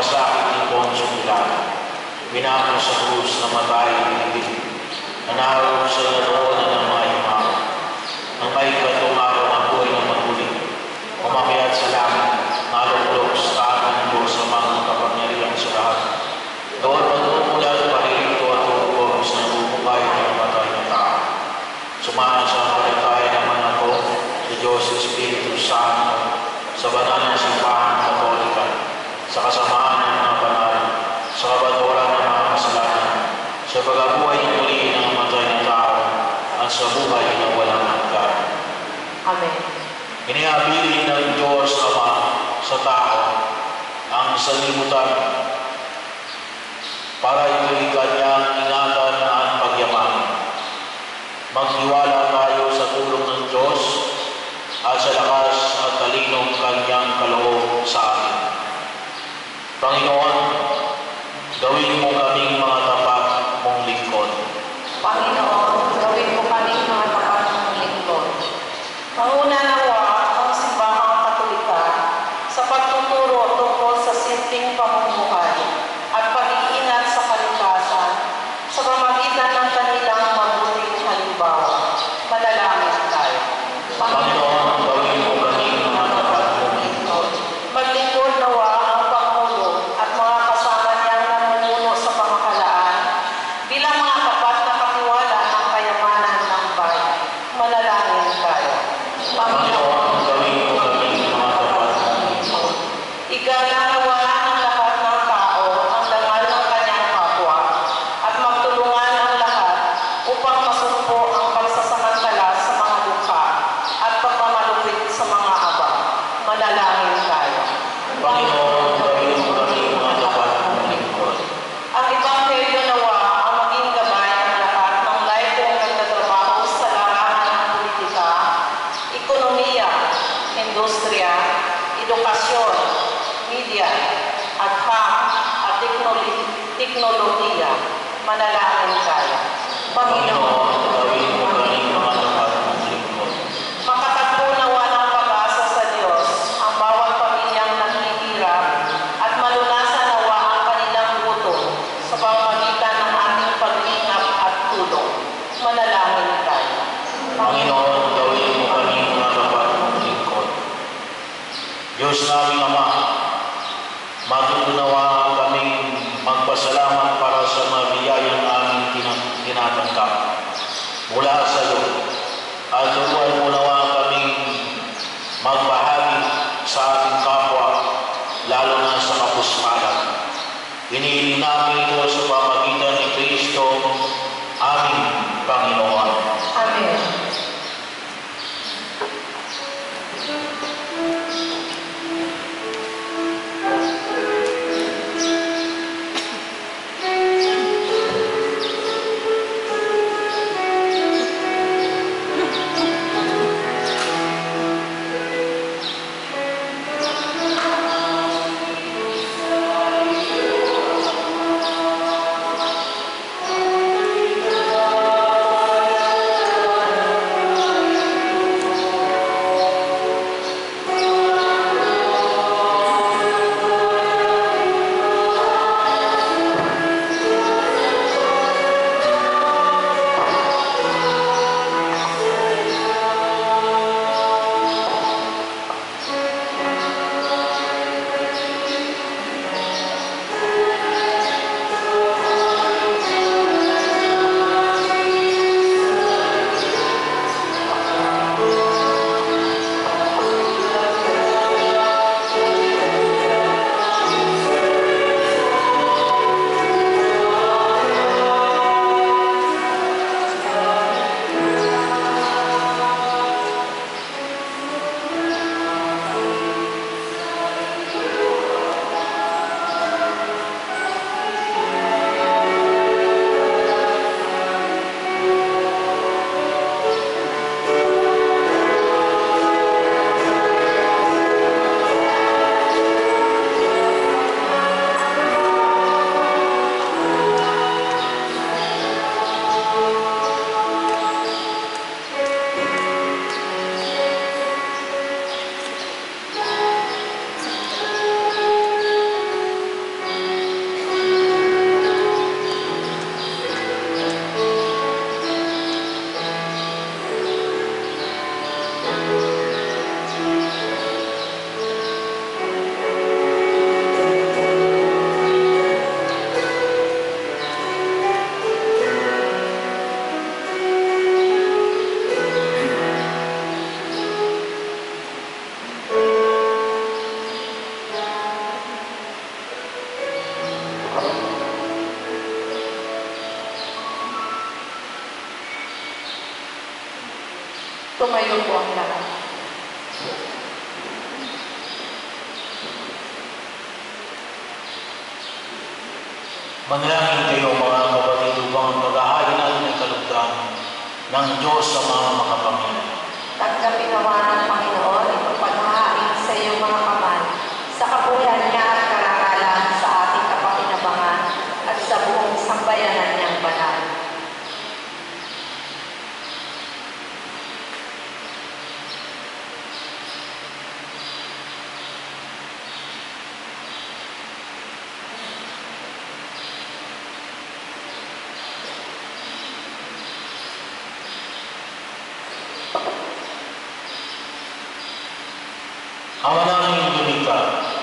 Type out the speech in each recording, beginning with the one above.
pagkasakit ni Poncio Pilato, pinako sa krus na matay ibig, nanalo sa naroonan ng mga imaw, ang may katong araw ng buhay ng maguli, umakyat sa langit, nalulog sa kanan ng Diyos sa mga kapangyarihan sa lahat. Doon magmumulat paririto at uuwag sa nabubuhay ng matay na tao. Sumama sa palataya naman ako sa Diyos Espiritu Santo, sa banal na simbahan Katolika, sa kasamaan ng mga banal, sa kabaturan ng mga kasalanan, sa pagkabuhay ng muli ng matay na tao, at sa buhay na walang hanggan. Amen. Inihabili ng Diyos Ama sa tao ang sanlibutan para ito'y kanyang ingatan at pagyamanin. Magtiwala tayo sa tulong ng Diyos at sa lakas at talinong kanyang kaloob sa atin. Panginoon, gawin mo kaming mga tapat mong lingkod. Panginoon, gawin mo kaming mga tapat mong lingkod. Mauna nawa ang simbahang Katolika sa pagtuturo tungkol sa simpleng pamumuhay at pag-iingat sa kalikasan sa pamamagitan ng kanilang mabuting halimbawa. Manalangin tayo. Panginoon, gawin mo kaming mga tapat mong lingkod. Maglingkod nawa ang Pangulo at mga kasama niyang namumuno sa pamahalaan bilang mga tapat na katiwala ng kayamanan ng bayan. Manalangin tayo. Panginoon, gawin mo kaming mga tapat mong lingkod. Igalalawa ng lahat ng tao ang dangal ng kanyang kapwa at magtulungan ang lahat upang masumpo ang pagsasamantala sa mga dukha at pagmamalupit sa mga abang. Manalangin tayo. Panginoon, gawin mo kaming mga tapat mong lingkod. Ang Ebanghelyo nawa ang maging gabay ng lahat ng laitong nagtatrabaho sa larangan ng politika, ekonomiya, industriya, edukasyon, media, agham at teknolohiya. Manalangin tayo. Panginoon, Panginoon, gawin mo kaming mga tapat mong lingkod. makatagpo nawa ng pag-asa sa Diyos ang bawat pamilyang naghihirap at malunasan nawa ang kanilang gutom sa pamamagitan ng ating paglingap at tulong. Manalangin tayo. Panginoon, gawin mo kaming mga tapat mong lingkod. Diyos naming Ama, matutunawa kaming magpasalamat para sa mga biyayang aming tinatanggap mula sa iyo. At turuan mo nawa kaming magbahagi sa ating kapwa, lalo na sa kapuspalan. Inihiling namin ito sa pamamagitan ni Kristo, aming Panginoon. Amen. Tumayo po ang lahat. Manalangin kayo mga kapatid upang ang paghahain natin ng kalugdan ng Diyos sa mga makapangyarihan. Tanggapin nawa ng Panginoon itong paghahain sa iyong mga kamay, sa kabuhayan niya at karangalan sa ating kapakinabangan at sa buong sambayanan niyang banal. Ama namin lumikha,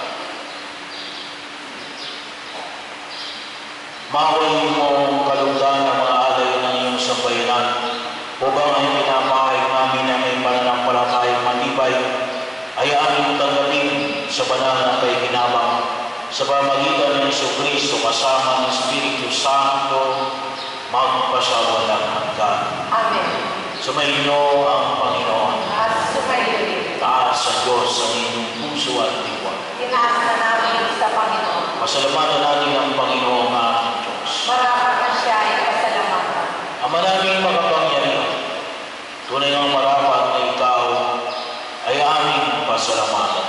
mawain mo ang kalugdan ng mga alay ng iyong sambayanan upang ay pinapahayag namin na may pananampalatayang matibay ay aming tanggapin sa banal na pakikinabang sa pamagitan ng Jesucristo kasama ng Espiritu Santo magpasawalang hanggan. Amen. Sumainyo ang Panginoon. At sumayo rin. Taas sa Diyos sa inyong puso at diwa. Tinaas na namin sa Panginoon. Pasalamatan natin ang Panginoon ating Diyos. Marapat na siya ay pasalamatan. Ama naming makapangyarihan, tunay ang marapat na ikaw ay aming pasalamatan.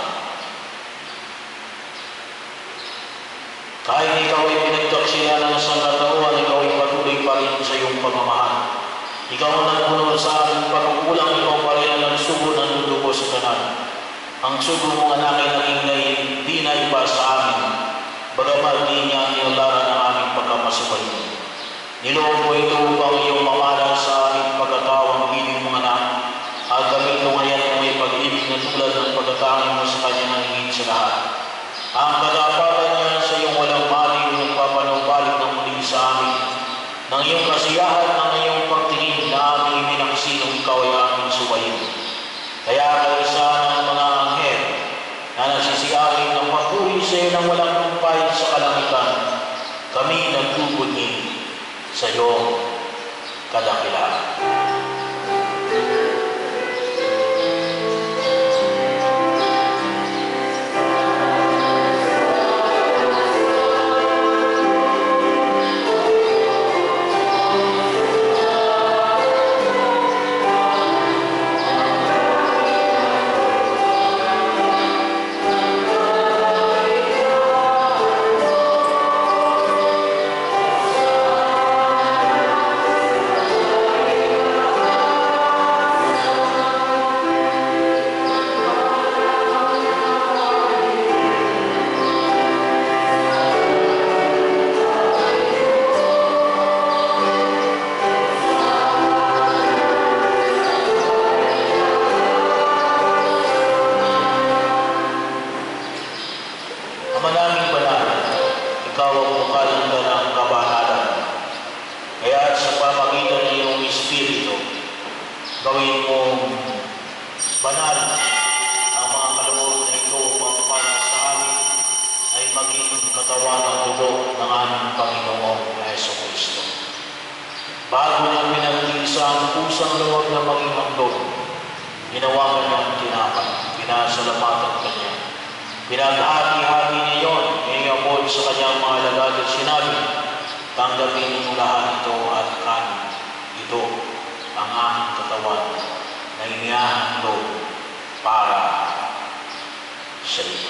Kahit ikaw ay pinagtaksilan ng sangkatauhan, ikaw ay patuloy pa rin sa iyong pagmamahal. Ikaw ang nagpunod sa aming pagkukulang, ikaw pa rin ang nagsugo ng dugo sa kanan. Ang sugo mong anak ay naging di na iba sa amin, bagamat di niya nilaran ang aming pagkamasukay. Niloob mo ito upang iyong mamalan sa aming pagkatawang biling mga anak, at gamitin mo ngayon ang may pag-ibig na tulad ng pagkatangin mo sa kanya ng hingin sa lahat. Ang kagapatan niya sa iyong walang mali, nagpapanubalik ng muli sa amin, ng iyong kasiyahan, ng iyong pagtingin na aming iminaksinong ikaw ay aming subayin. Kaya kaisa ng mga anghel na nagsisiawin ng papuri sa iyo ng walang tumpay sa kalangitan, kami nagtugunyin sa iyong kadakilaan. Gawin mo banal ang mga kaloob na ito upang para sa amin ay maging katawan ng dugo ng aming Panginoong Jesucristo. Bago niya pinagtiisa ang pusang luwag na maging handog, ginawakan niya ang tinapay, pinasalamatan kanya. Pinaghati-hati niya yun, iniyabot sa kanyang mga alagad at sinabi, tanggapin niyo lahat ito at kanin. Ito ang aming katawan na inihahandog para sa iyo.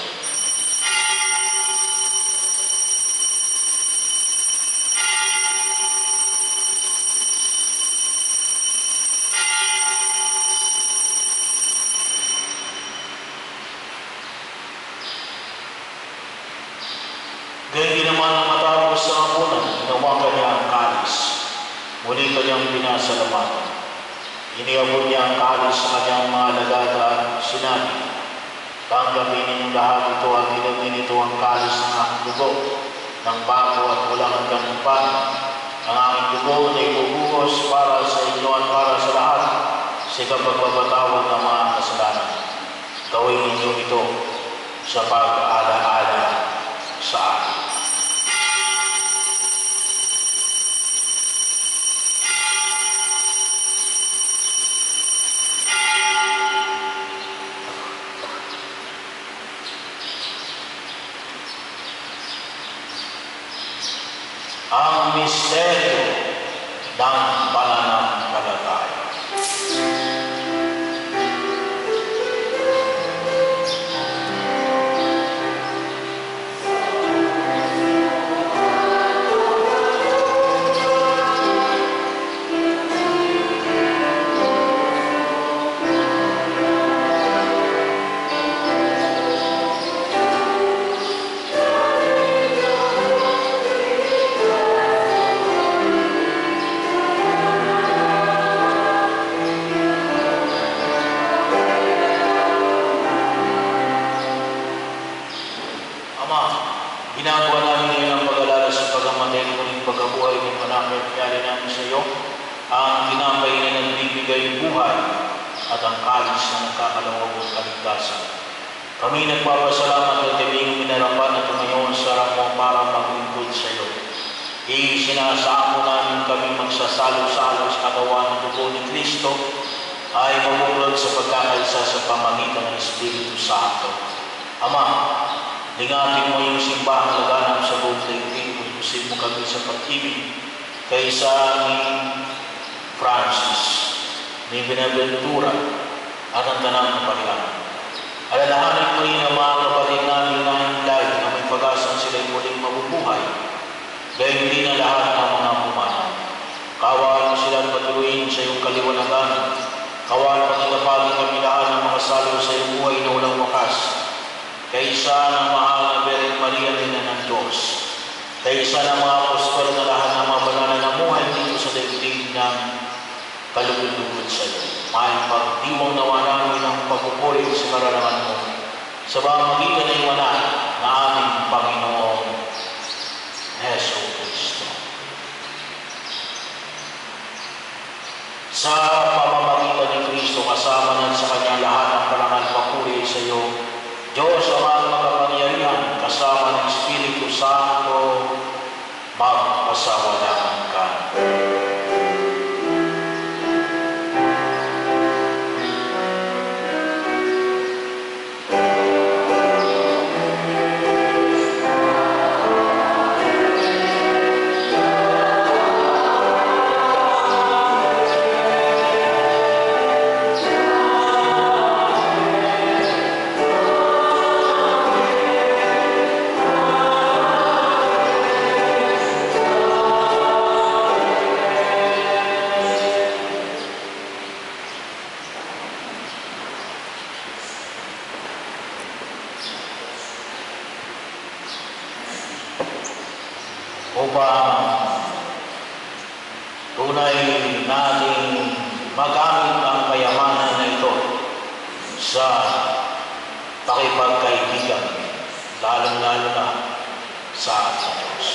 Gayun din naman ang matapos sa hapunan, ginawakan niya ang kalis. Muli kanyang pinasalamatan. Iniabot niya ang kalis sa kanyang mga alagad at sinabi, tanggapin ninyong lahat ito at inumin ito ang kalis ng aking dugo, ng bago at walang hanggang ipan. Ang aking dugo na ibubuhos para sa inyo at para sa lahat sa kapagbabatawan ng mga kasalanan. Gawin ninyo ito sa pag-ala-ala sa akin. Ang misteryo ng pananampalataya. Ginagawa namin ngayon ang pag-alala sa pagkamatay ng muling pagkabuhay ng anak at piyali namin sa iyo, ang tinapay na nagbibigay buhay at ang kalis na nagkakalawang ng kaligtasan. Kami nagpapasalamat at kaming minarapan at tumayon sa harap mo para maglingkod sa iyo. Isinasamo namin kami magsasalo-salo sa katawan ng dugo ni Kristo ay mabuklod sa pagkakaisa sa pamagitan ng Espiritu Santo. Ama, lingatin mo yung simbahang laganap sa buong daigdig, pupusin mo kami sa pag-ibig kaysa ni Francis, ni Benaventura, at ang tanang kapalian. Alalahanin mo rin ang mga kapatid namin na hinlay na may pag-asang sila'y muling mabubuhay, gayon din ang lahat ng mga pumanaw. Kawaan mo silang patuloyin sa iyong kaliwanagan. Kawaan mo tinapagin kami lahat ng mga salo sa iyong buhay na walang wakas. Kaysa ng mahal na Birhen Maria Ina ng Diyos, kaysa ng mga apostol na lahat ng mga banal na namuhay dito sa daigdig ng kalugod-lugod sa iyo. May pagdiwang nawa namin ng pagpupuri sa kararangan mo sa pamamagitan ng iwanan na aming Panginoon Heso Kristo. Sa pamamagitan ni Kristo, kasama na sa Kanya lahat ng parangal papuri sa iyo, Diyos ang makapangyarihan, kasama ng Espiritu Santo, magpasawalaan ka. Upang tunay nating magamit ang kayamanan na ito sa pakipagkaibigan, lalong-lalo na sa ating Diyos.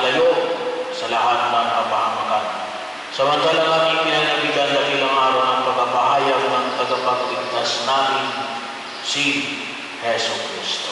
malayo sa lahat ng kapahamakan. Samantalang aming pinanibigyan dakilang araw ng pagpapahayag ng tagapagligtas namin, si Heso Kristo.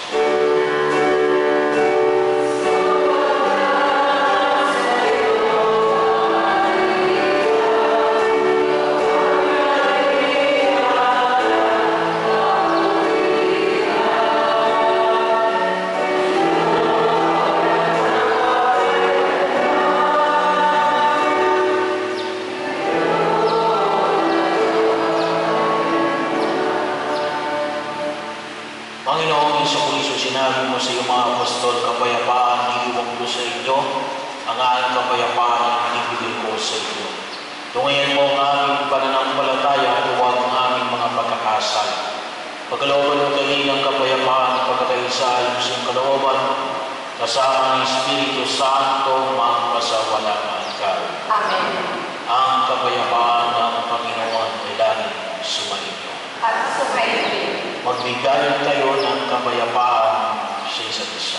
Panginoong Jesucristo, sinabi mo sa iyong mga apostol, kapayapaan iniwan ko sa inyo, ang aking kapayapaan ang binibigay ko sa inyo. Tungayan mo ang aming pananampalataya, huwag ang aming mga pagkakasal. Pagkalooban mo kami ng kapayapaan, pagkakaisa ayon sa iyong kalooban, kasama ng Espiritu Santo, magpasawalang ikaw. Amen. Ang kapayapaan ng Panginoon ay laging sumainyo. At sumainyo. Magbigayan tayo ng kapayapaan sa isa't isa.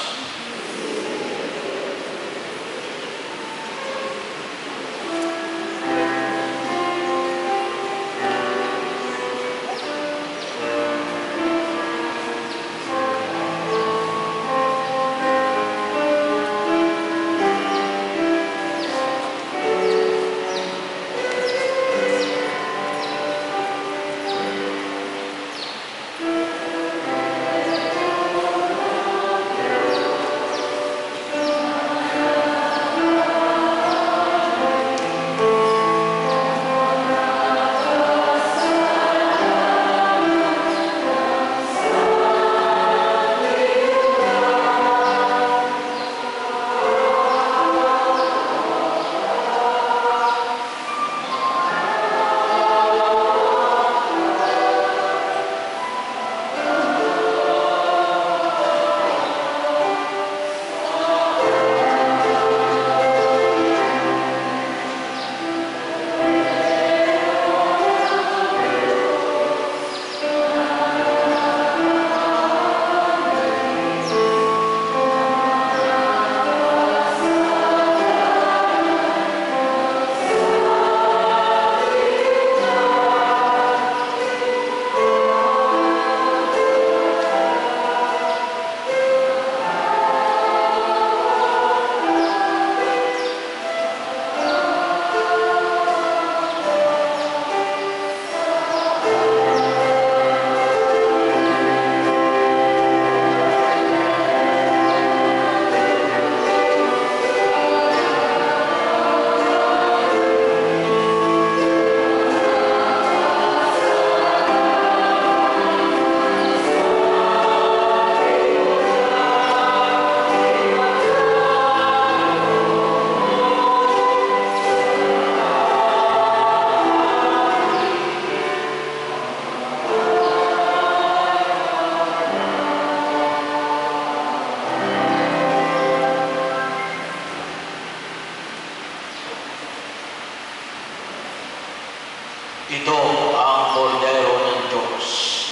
Ito ang kordero ng Diyos.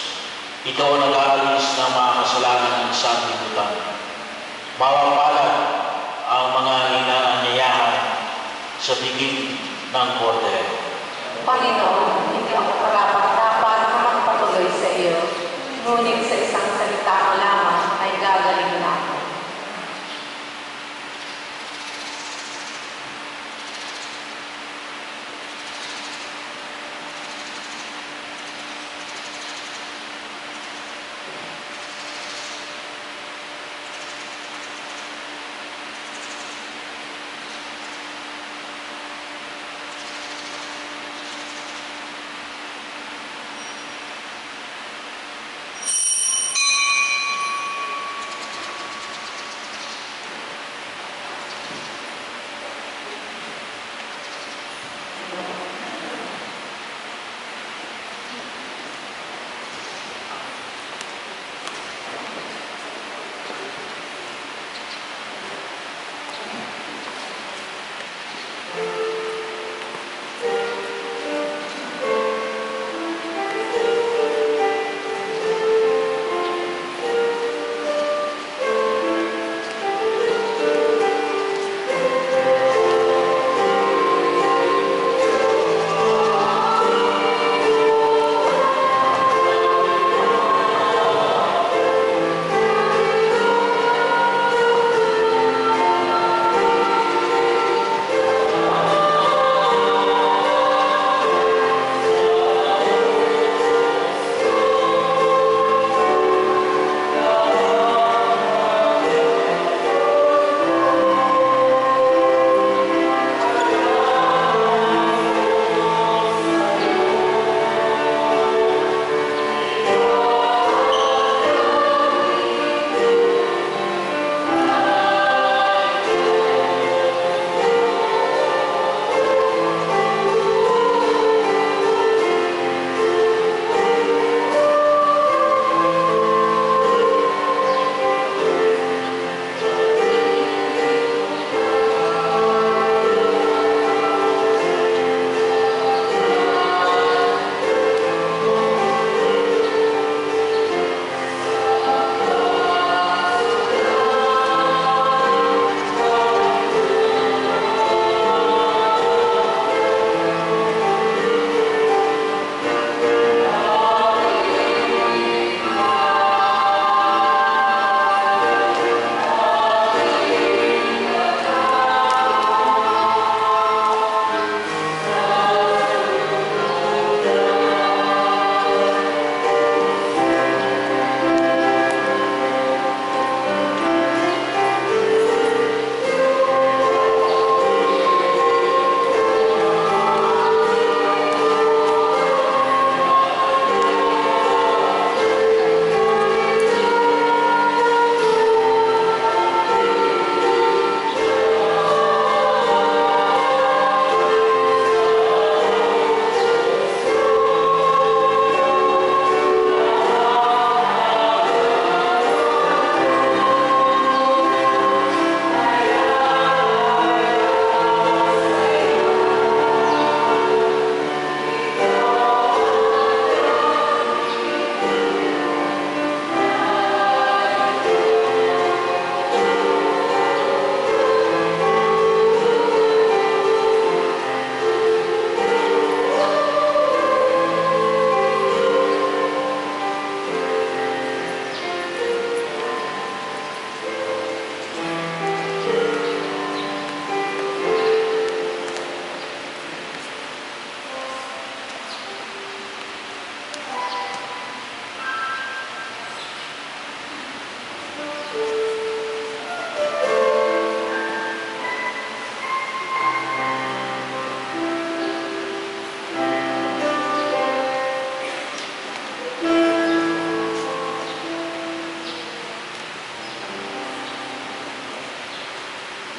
Ito ang nag-aalis ng mga kasalanan ng sanlibutan. Mapapalad ang mga inaanyayahan sa bigit ng kordero. Panginoon, hindi ako karapat-dapat na magpatuloy sa iyo, ngunit sa isang salita mo lamang ay gagaling na ako.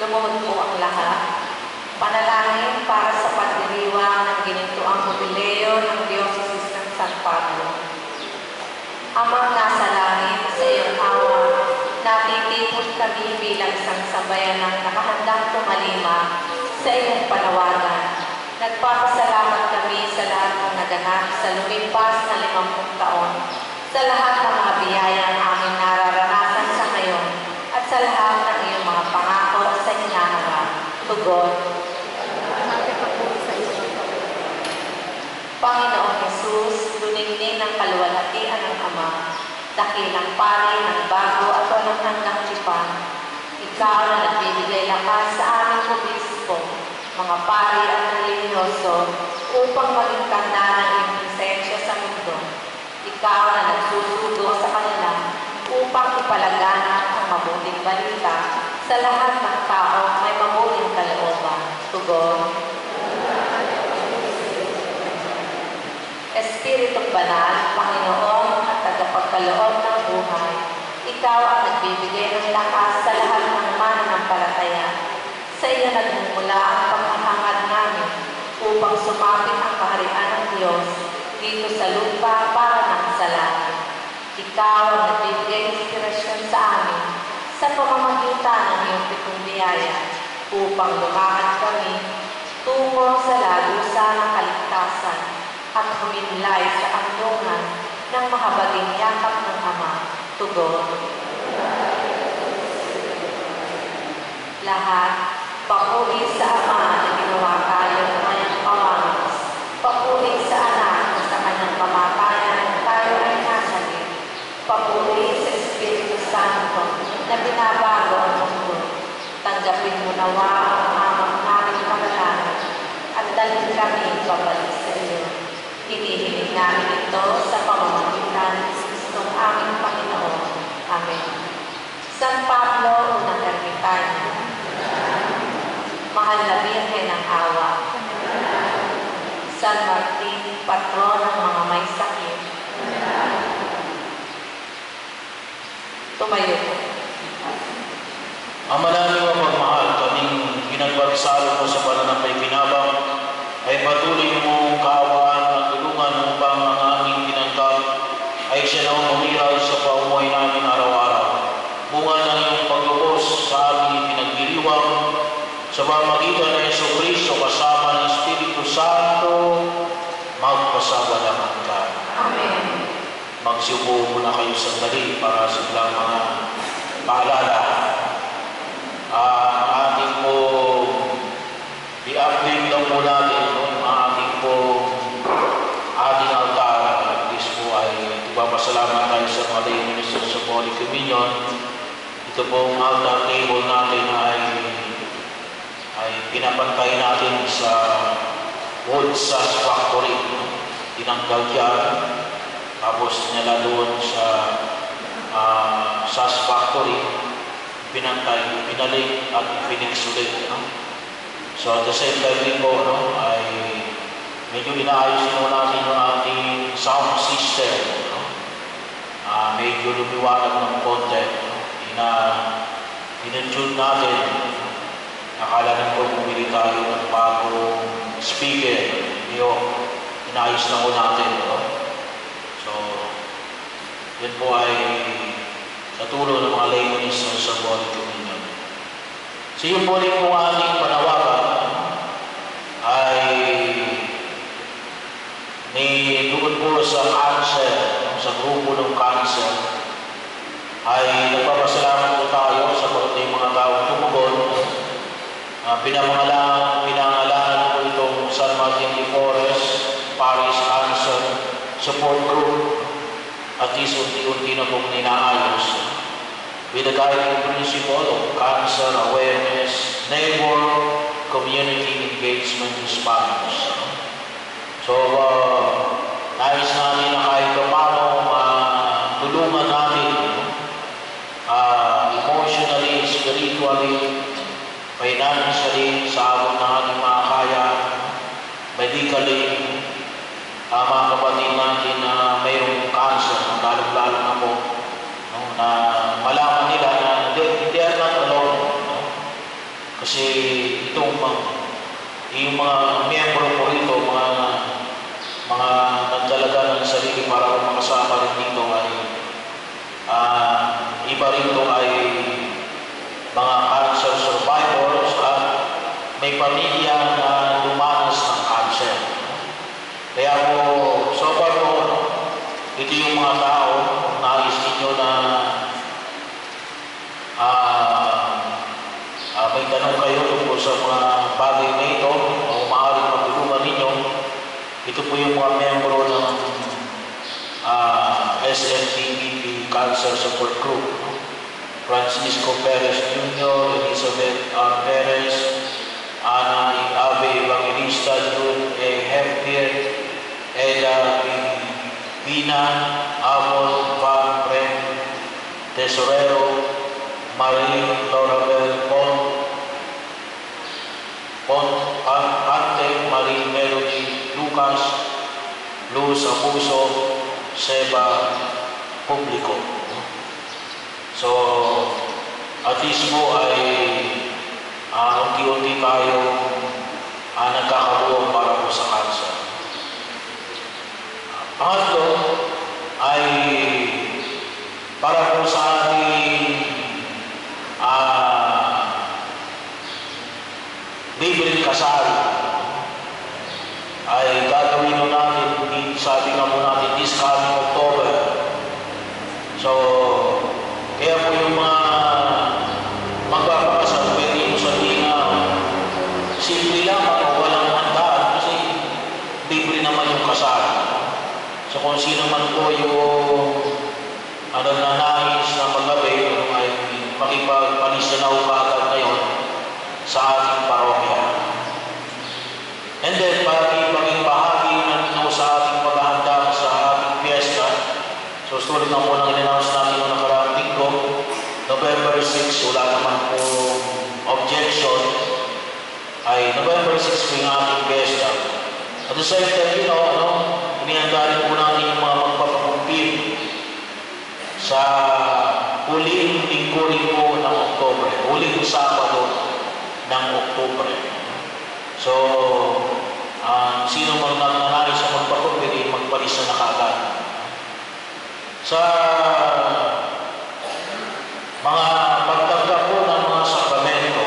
Lumuhod po ang lahat. Panalangin para sa pagdiriwang ng ginintuang jubileo ng Diocese ng San Pablo. Amang nasa langit, sa iyong awa, natitipon kami bilang isang sambayanang nakahandang tumalima sa iyong panawagan. Nagpapasalamat kami sa lahat ng naganap sa lumipas na 50 taon, sa lahat ng mga biyayang aming nararanasan sa ngayon, at sa lahat ng iyong mga pangako sa hinaharap. Tugon. Panginoong Jesus, luningning ng kaluwalhatian ng Ama, dakilang pari ng bago at walang hanggang tipan, ikaw na nagbibigay lakas sa aming obispo, mga pari at religyoso, upang maging tanda ng iyong presensya sa mundo. Ikaw na nagsusugo sa kanila upang ipalaganap ang mabuting balita sa lahat ng tao may mabuting kalooban. Tugon. Espiritong Banal, Panginoon at tagapagkaloob ng buhay, ikaw ang nagbibigay ng lakas sa lahat ng mananampalataya. Sa iyo nagmumula ang paghahangad namin upang sumapit ang kaharian ng Diyos dito sa lupa para ng sa langit. Ikaw ang nagbibigay ng inspirasyon sa amin sa pamamagitan ng iyong pitong biyaya upang lumakad kami tungo sa lalusa ng kaligtasan at huminlay sa andungan ng mahabaging yakap ng Ama. Tugon. Lahat, papuri sa Ama na ginawa tayo ng kanyang kawamis, papuri sa Anak na sa kanyang kamatayan tayo ay nasalit, papuri sa Espiritu Santo na binabago ang mundo. Tanggapin mo nawa ang amang naming pangalan at dalhin kami pabalik sa iyo. Hinihiling namin ito sa pamamagitan ng Kristong aming Panginoon. Amen. San Pablo, unang ermitanyo. Mahal na Birhen ng Awa. San Martin, patron ng mga may sakit. Tumayo po. Ama namin mapagmahal, kaming ginagpagsalo mo sa pananampay pinabang, ay patuloy mong kaawaan at tulungan upang ang aming pinangkal ay siya na umiral sa paumuhay namin araw-araw. Bunga ng iyong paglubos sa aming pinagdiriwang sa pamamagitan ng Jesucristo kasama ng Espiritu Santo, magpasagalaman ka. Amen. Magsiupo muna kayo sandali para sa ilang mga paalala. Ating po i-update lang po natin yung ating altar. At least po ay ipapasalamat tayo sa mga lay ministers sa Holy Communion. Ito pong altar table natin ay pinapantay natin sa wood sash factory. Tinanggal yan. Tapos nila doon sa sash factory, pinantay, pinalik at pinix ulit. So at the same time din po, ay medyo inaayos mo natin yung ating sound system. Medyo lumiwanag ng konti. Ina-tune natin. Akala din po bumili tayo ng bagong speaker. Inaayos na po natin. So, yun po ay sa tulong ng mga lay ministers sa Holy Communion. So yun po rin po ating panawagan ay doon po sa cancer, sa grupo ng cancer, ay nagpapasalamat po tayo sa mga taong tumugon. Pinangalan po itong San Martin de Porres Parish Cancer Support Group. At least unti-unti na pong ninaayos with the guiding principle of cancer awareness, neighbor, community engagement response. So, nais namin na kahit paano tulungan namin emotionally, spiritually, financially, sa abot ng ating makakaya, medically, mga kapatid natin na mayroong cancer, lalong-lalo na po, na malaman nila na they are not alone. yung mga miyembro ko rito, mga nagdalaga ng sarili para makasama rin dito ay iba rito ay mga cancer survivors at may pamilya na dumanas ng cancer. Kaya po, so far po, ito yung mga tao, nais ninyo na may tanong kayo tungkol sa mga bagay na ito o maaaring matulungan ninyo. Ito po yung mga membro ng SNPPP Cancer Support Group. Francisco Perez Jr., Elizabeth R. Perez, Ana Ave Evangelista, Jude A. Hemphier, Eda Bina, Amon Van Bren Tesorero, Marie Lorabel Ante, Marie Melody Lucas, Luz Abuso, Seba Publico. So, at least po ay unti-unti tayo nagkakabuo para po sa cancer. Pangatlo ay para po sa ating libreng kasal ay gagawin mo natin, sabi nga po natin, this coming October. So, kaya po yung mga magpapakasal, pwede yung sabihin na simple lang o walang handaan kasi libre naman yung kasal. So kung sino man po yung nais na magabi ay makipagpanistanaw kaagad ngayon sa ating parokya. And then, maging bahagi na sa ating paghahanda sa ating fiesta. So, sulit na po nang in-announce natin noong nakaraang linggo, November 6, wala naman po objection, ay November 6 po yung ating fiesta. At the same time, inihanda rin po natin yung mga magpapakumpir sa huling linggo rin po ng Oktubre, huling Sabado ng Oktubre. So, sino man nagnanais sa magpakumpir, magpalis na kaagad. Sa mga pagtanggap po ng mga sakramento,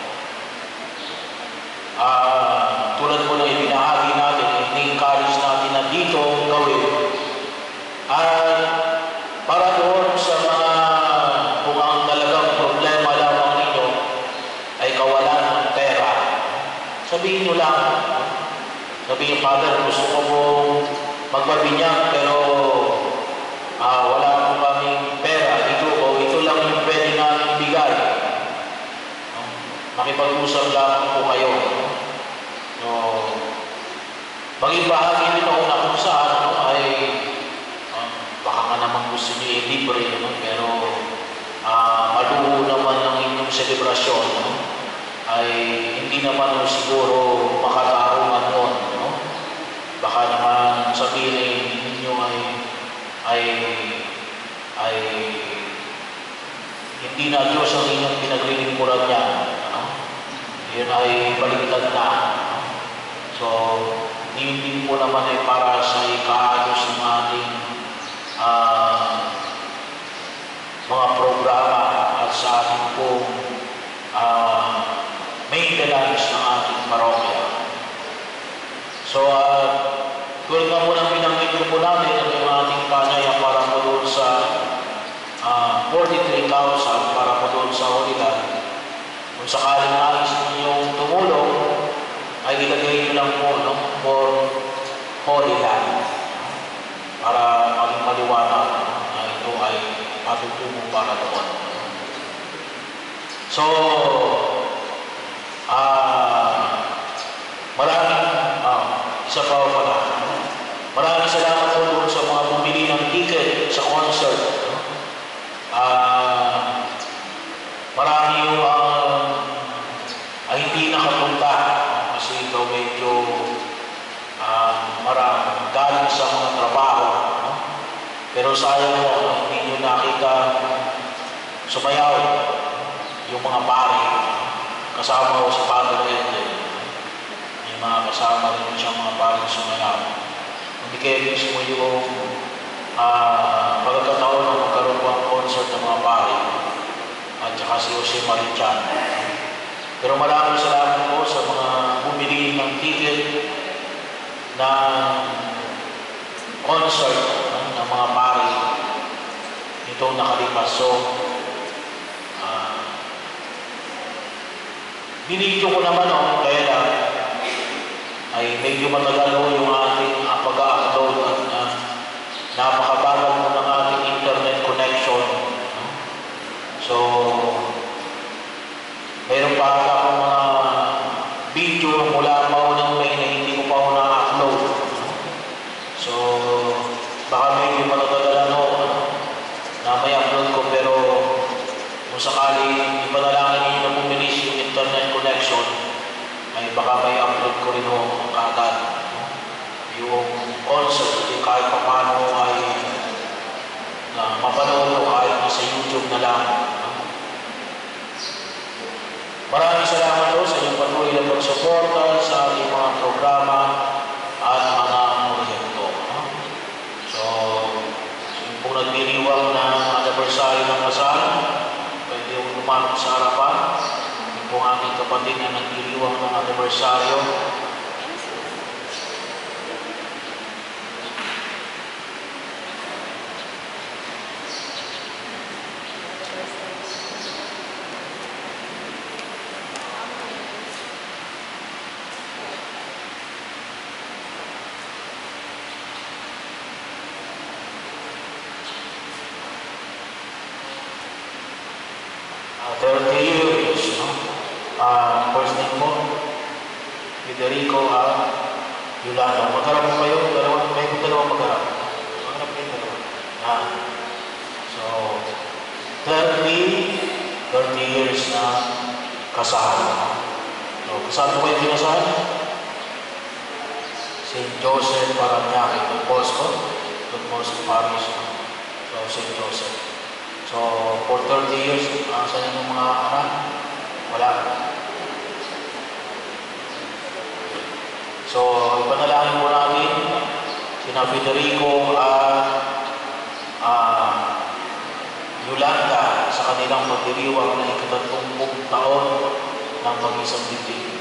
tulad po na ibinahagi natin, i-encourage natin na dito gawin, ay para doon sa mga kung ang talagang problema lamang ninyo ay kawalan ng pera, sabihin nyo lang, sabihin, Father, gusto ko pong magbabinyag pero wala po kaming pera, ito lang yung pwede namin bigay. Makipag-usap lang po kayo. So, maging bahagi nito na kung saan ay baka nga naman gusto nyo i-libre, pero maluho naman ang inyong selebrasyon, ay hindi naman siguro makatarungan nun. Baka naman sabihin ninyo ay hindi na Diyos ang inyong pinaglilingkuran niya. Yun ay baligtad na. So, hindi po naman ay para sa ikaayos ng ating mga programa at sa ating pong maintenance ng ating parokya. So, tulad na po ng pinanggit po natin ang yung ating panaya para po doon sa 43,000 para po doon sa Holy Land. Kung sakaling nais ninyong tumulong, ay ilagay nyo lang po for Holy Land para maging maliwanag na ito ay matutungo para doon. So, isa pa pala. Maraming salamat po doon sa mga bumili ng ticket sa concert. Marami yung hindi nakapunta kasi ito medyo marami galing sa mga trabaho. Pero sayang mo, hindi nyo nakita sumayaw yung mga pari kasama ko si Padre Ende. mga kasama rin siyang mga paring sumayap. Hindi kayo mismo yung pagkakataon na magkaroon po ang concert ng mga pari at saka si Jose Marichan. Pero maraming salamat po sa mga bumili ng ticket ng concert ng mga pari nitong nakalipas. So, binidyo ko naman kaya lang ay medyo matagal yung ating pag-upload at napakabagal mo ng ating internet connection. So, mayroon pa akong mga video mula pa unang May na hindi ko pa na-upload. So, baka medyo matatagalan na may upload ko, pero kung sakali ipanalangin ninyo na bumilis yung internet connection, ay baka may upload ko rin agad. Yung concert, kahit pa paano ay mapanood ko kahit sa YouTube na lang. Maraming salamat sa inyong patuloy na pagsuporta sa ating mga programa at mga proyekto. So, yung pong nagdiriwang ng anniversary ng kasal, pwede yung lumapit sa harapan. Yung pong aking kapatid na nagdiriwang ng anibersaryo, first name mo, Federico Yolanda. Magharap mo kayo, may dalawang magharap. Magharap kayo dalawa. So, 30 years na kasal. So, saan mo kayo kinasal? St. Joseph Paranaque, Don Bosco Parish. So, St. Joseph. So, for 30 years, saan yung mga anak? Wala. So, ipanalangin mo natin sina Federico at Yolanda sa kanilang pagdiriwang na ika-30 taon ng pag-isang dibdib.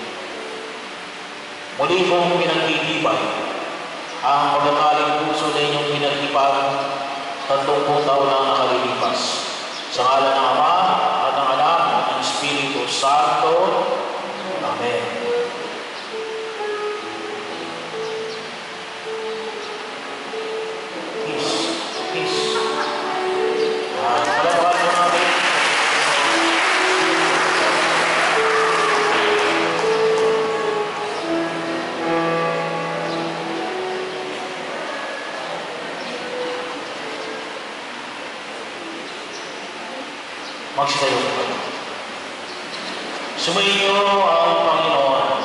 Muli kong pinagtitibay ang pagkakaling puso na inyong pinagtipan 30 taon na nakalilipas. Sa ngalan ng Ama at ng Anak at ng Espiritu Santo. Amen. Magsitayo po kayo. Sumainyo ang Panginoon.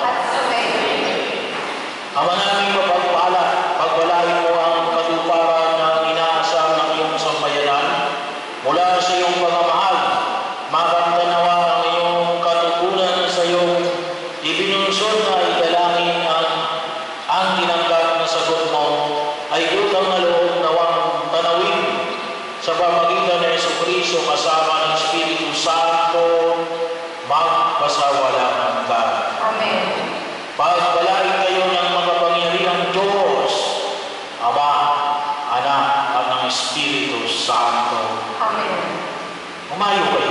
Ama namin mapagpala, pagpalain mo ang katuparan ng inaasam ng iyong sambayanan mula sa iyong pagmamahal. Mapagtanawa ang iyong katugunan sa iyong ibinunsod na idalangin ang tinanggap na sagot mo ay utang na loob nawang tanawin sa pamagitan ng Jesucristo kasama ng Espiritu Santo magpasawalang hanggan. Amen. Pagpalain kayo ng makapangyarihang Diyos, Ama, Anak, at ng Espiritu Santo. Amen. Umayo kayo.